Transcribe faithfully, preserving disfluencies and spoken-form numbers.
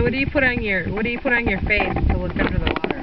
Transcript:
What do you put on your What do you put on your face to look under the water?